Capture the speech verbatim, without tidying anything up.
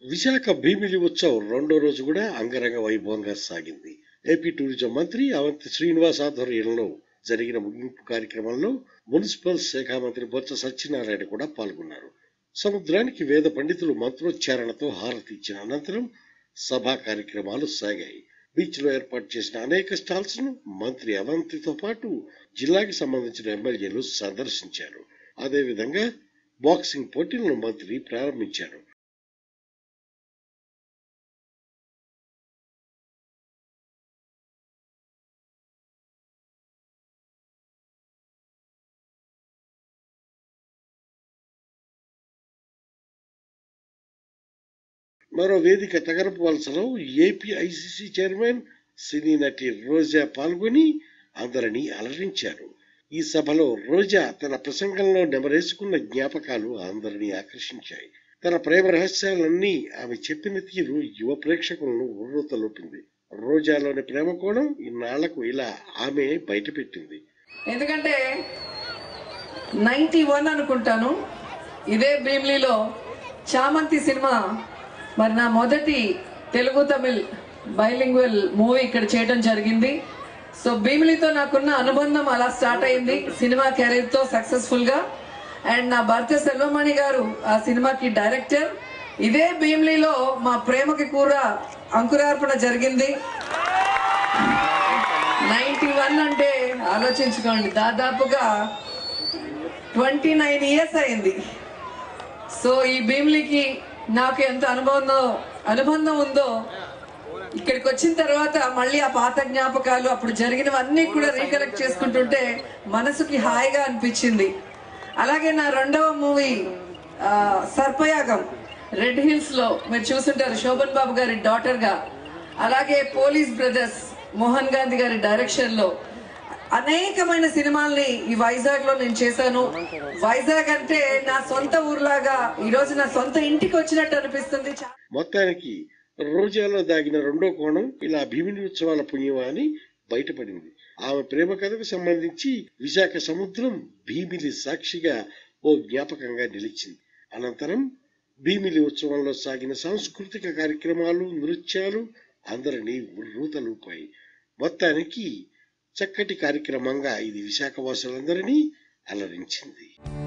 విశాఖ భీమిలి ఉత్సవం రెండో రోజు కూడా అంగరంగ వైభవంగా సాగింది. ఏపీ టూరిజం మంత్రి అవంతి శ్రీనివాస్ ఆధ్వర్యంలో జరిగిన ముగింపు కార్యక్రమంలో మున్సిపల్ శాఖ మంత్రి బొత్స సత్యనారాయణ కూడా పాల్గొన్నారు. సముద్రానికి వేద పండితులు మంత్రోచ్చారణతో హారతి ఇచ్చిన అనంతరం సభా కార్యక్రమాలు సాగాయి. బీచ్ లో ఏర్పాటు చేసిన అనేక స్టాల్స్ ను మంత్రి అవంతితో పాటు జిల్లాకి సంబంధించిన ఎమ్మెల్యేలు సందర్శించారు. అదేవిధంగా బాక్సింగ్ పోటీలను మంత్రి ప్రారంభించారు. మరో వేదిక తగరపు వలసలో ఏపీ ఐసీసీ చైర్మన్ సినీ నటి రోజా పాల్గొని అందరినీ అలరించారు. ఈ సభలో రోజా తన ప్రసంగంలో నెమరేసుకున్న జ్ఞాపకాలు అందరినీ ఆకర్షించాయి. తన ప్రేమ రహస్యాలన్నీ ఆమె చెప్పిన తీరు యువ ప్రేక్షకులను ఉర్రూతలూపింది. రోజాలోని ప్రేమ కోణం ఇన్నాళ్లకు ఇలా ఆమె బయటపెట్టింది. ఎందుకంటే నైన్టీ వన్ అనుకుంటాను ఇదే భీమ్లీలో చామంతి సినిమా మరి నా మొదటి తెలుగు తమిళ్ బైలింగ్వల్ మూవీ ఇక్కడ చేయడం జరిగింది. సో భీమిలితో నాకున్న అనుబంధం అలా స్టార్ట్ అయింది సినిమా కెరీర్ తో సక్సెస్ఫుల్ గా. అండ్ నా భర్త సెల్వమణి గారు ఆ సినిమాకి డైరెక్టర్. ఇదే భీమిలిలో మా ప్రేమకి కూడా అంకురార్పణ జరిగింది. నైన్టీ వన్ అంటే ఆలోచించుకోండి, దాదాపుగా ట్వంటీ నైన్ ఇయర్స్ అయింది. సో ఈ భీమిలికి నాకు ఎంత అనుబంధం అనుబంధం ఉందో ఇక్కడికి వచ్చిన తర్వాత మళ్ళీ ఆ పాత జ్ఞాపకాలు అప్పుడు జరిగినవన్నీ కూడా రీకలెక్ట్ చేసుకుంటుంటే మనసుకి హాయిగా అనిపించింది. అలాగే నా రెండవ మూవీ సర్పయాగం రెడ్ హిల్స్ లో మీరు చూస్తుంటారు, శోభన్ బాబు గారి డాటర్ గా. అలాగే పోలీస్ బ్రదర్స్ మోహన్ గాంధీ గారి డైరెక్షన్ లో అనేకమైన సినిమాల్ని ఈ వైజాగ్ లో నేను చేశాను. వైజాగ్ అంటే నా సొంత ఊర్లాగా ఈ రోజు నా సొంత ఇంటికి వచ్చినట్టు అనిపిస్తుంది. మొత్తానికి రోజాలో దాగిన రెండో కోణం ఇలా భీమిలి ఉత్సవాల పుణ్యమా అని బయటపడింది. ఆమె ప్రేమ కథకు సంబంధించి విశాఖ సముద్రం భీమిలి సాక్షిగా ఓ జ్ఞాపకంగా నిలిచింది. అనంతరం భీమిలి ఉత్సవంలో సాగిన సాంస్కృతిక కార్యక్రమాలు, నృత్యాలు అందరినీ ఉర్రూతలూపాయి. మొత్తానికి చక్కటి కార్యక్రమంగా ఇది విశాఖ వాసులందరినీ అలరించింది.